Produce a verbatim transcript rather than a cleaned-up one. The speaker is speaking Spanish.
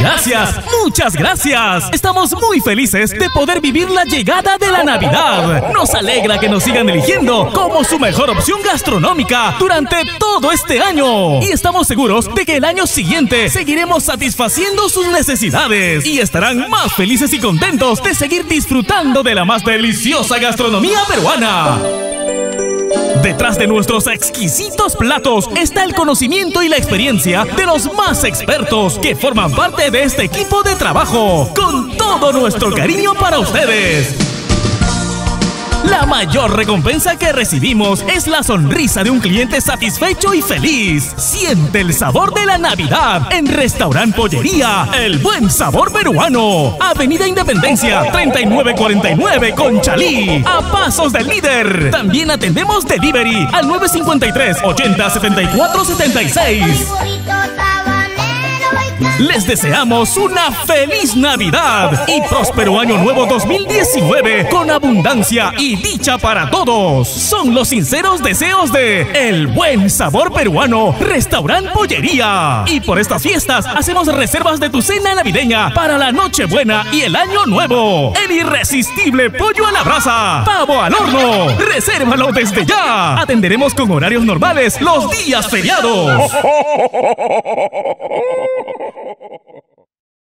Gracias, muchas gracias. Estamos muy felices de poder vivir la llegada de la Navidad. Nos alegra que nos sigan eligiendo como su mejor opción gastronómica durante todo este año. Y estamos seguros de que el año siguiente seguiremos satisfaciendo sus necesidades y estarán más felices y contentos de seguir disfrutando de la más deliciosa gastronomía peruana. Detrás de nuestros exquisitos platos está el conocimiento y la experiencia de los más expertos que forman parte de este equipo de trabajo, con todo nuestro cariño para ustedes. La mayor recompensa que recibimos es la sonrisa de un cliente satisfecho y feliz. Siente el sabor de la Navidad en Restaurant Pollería El Buen Sabor Peruano, Avenida Independencia treinta y nueve cuarenta y nueve Conchalí, a pasos del Líder. También atendemos delivery al nueve cinco tres, ochenta, setenta y cuatro, setenta y seis. Les deseamos una feliz Navidad y próspero año nuevo dos mil diecinueve con abundancia y dicha para todos. Son los sinceros deseos de El Buen Sabor Peruano, Restaurant Pollería. Y por estas fiestas hacemos reservas de tu cena navideña para la Nochebuena y el Año Nuevo. El irresistible pollo a la brasa, pavo al horno. Resérvalo desde ya. Atenderemos con horarios normales los días feriados.